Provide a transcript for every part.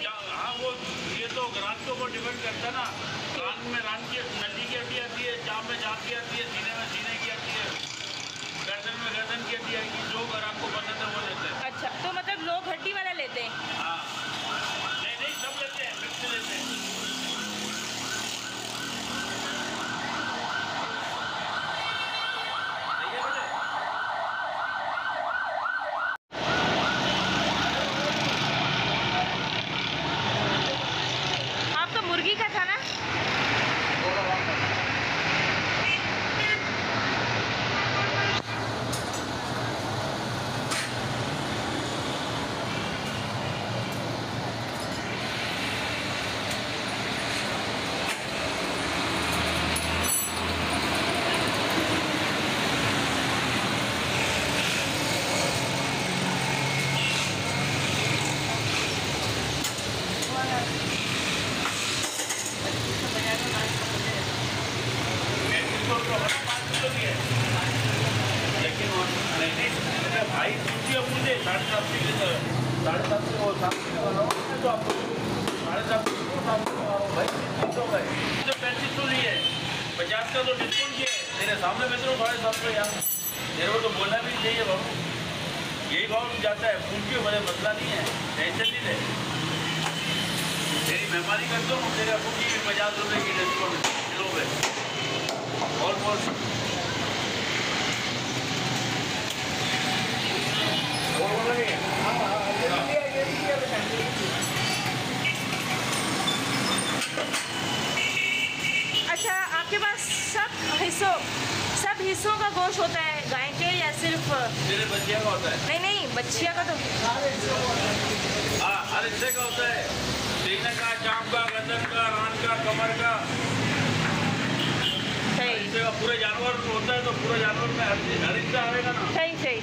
हाँ वो ये तो रान के ऊपर डिपेंड करता है ना। रान में रान की नली की हड्डी आती है, जाम में जाम की आती है, सीने में सीने की आती है, गर्दन में गर्दन की हड्डी आएगी। जो अगर आपको पसंद है वो लेते हैं। अच्छा, तो मतलब लोग हड्डी वाला लेते हैं? हाँ, नहीं नहीं सब लेते हैं, मिक्स लेते हैं। आपका मुर्गी का था ना? लेकिन नहीं भाई पूछिए मुझे 7.5 के 7.5 से वो 7 तो आपको 7.5 भाई 300 का है तो 3500 लिए 50 का तो डिस्काउंट किया है। तेरे सामने बेच रहा हूँ 750 यार, तेरे को तो बोलना भी चाहिए बाबू। यही भाव जाता है, पूछिए मुझे मसला नहीं है, टेंशन नहीं ले। तेरी मेहमानी करता हूँ, तेरे पूछी 50 रुपये की डिस्काउंट किलो पे ऑलमोस्ट। अच्छा, आपके पास सब हिस्सों का गोश्त होता है गाय के, या सिर्फ तेरे बच्चिया का होता है? नहीं नहीं, बच्चिया का तो हाँ हर हिस्से का होता है, सीने का, जाम का, गर्दन का, रान का, कमर का, सही हिस्से का। पूरे जानवर होता है तो पूरे जानवर में हर हिस्सा आएगा ना। सही सही।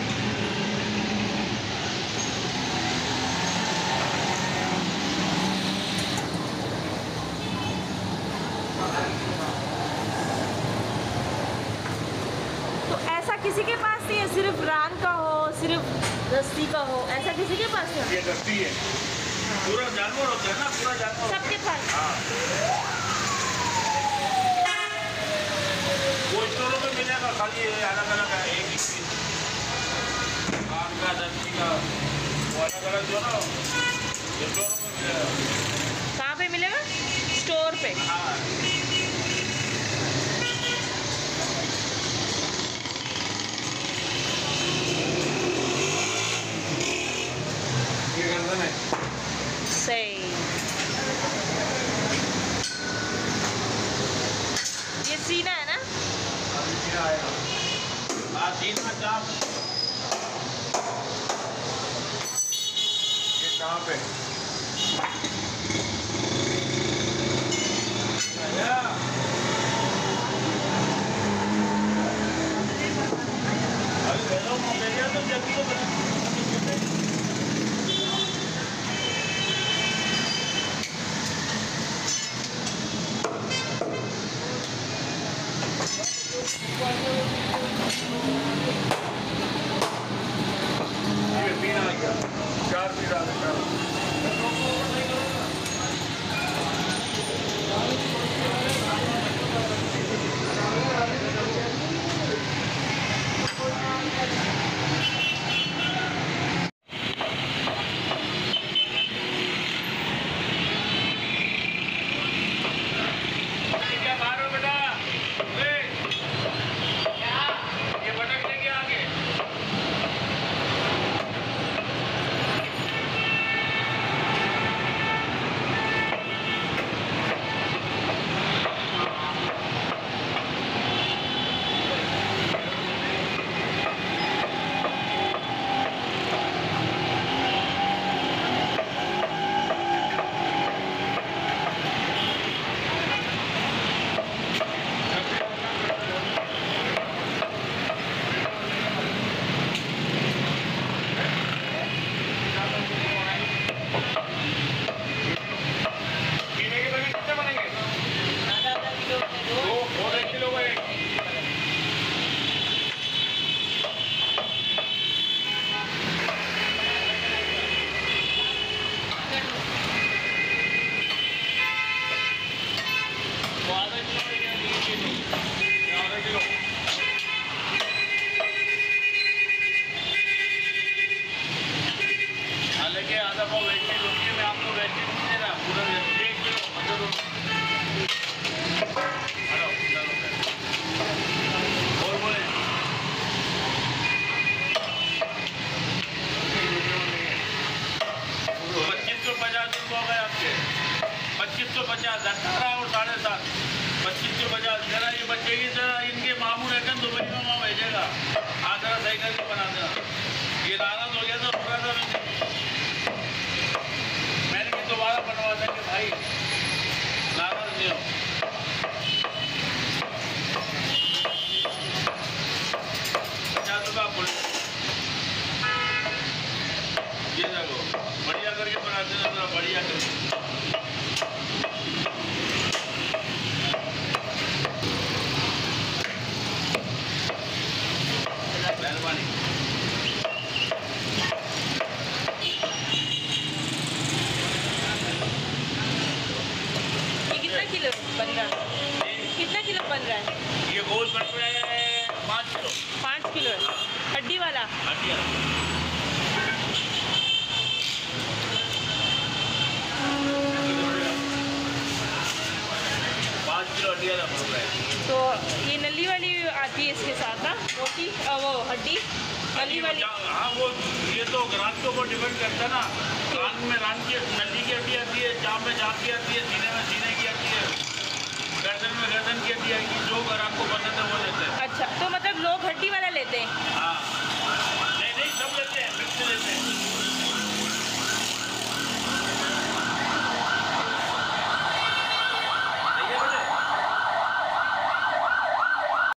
तो ऐसा किसी के पास नहीं है सिर्फ रान का हो, सिर्फ दस्ती का हो, ऐसा किसी के पास नहीं? ये दस्ती है, पूरा जानवर होता है ना, पूरा जानवर सबके पास। हाँ वो स्टोरों में मिलेगा, खाली अलग अलग है, एक ही चीज कान का, दस्ती का, वो अलग अलग जो ना स्टोरों में मिलेगा। कहाँ पे मिलेगा? स्टोर पे? हाँ ये गर्दन है। सही। ये सीना है ना? हाँ सीना चाप। ये कहाँ पे? अरे हेलो मेरे तो जल्दी तो बना। ये 3 आ गया, 4 भी डाल। 2550, 18 और 7.5, 2550। जरा ये बचेगी, जरा इनके मामू रहते हैं दुबई में, वहाँ भेजेगा। हाँ जरा सही करके बना देना। ये नाराज हो गया था, पूरा था मैंने कि दोबारा बनवा देंगे भाई, नाराज नहीं हो। 50 रुपया बोले, ये देखो बढ़िया करके बना देना, जरा बढ़िया करके। मेहरबानी। ये कितना किलो बन रहा है? कितना किलो बन रहा है? ये गोल बन रहा है 5 किलो। 5 किलो है, हड्डी वाला। हड्डी वाला 5 किलो हड्डी वाला बन रहा है। तो ये नली वाली आती है इसके साथ ना, मोटी वो हड्डी नली वाली। हाँ वो ये तो रात के ऊपर डिपेंड करता है ना। रात में रान की नली की हड्डी आती है, जाम में जाम की आती है, सीने में सीने की आती है, गर्दन में गर्दन की हड्डी आएगी। जो अगर आपको पसंद है वो लेते हैं। अच्छा, तो मतलब लोग हड्डी वाला लेते हैं? हाँ नहीं नहीं सब लेते हैं, मिक्स लेते हैं।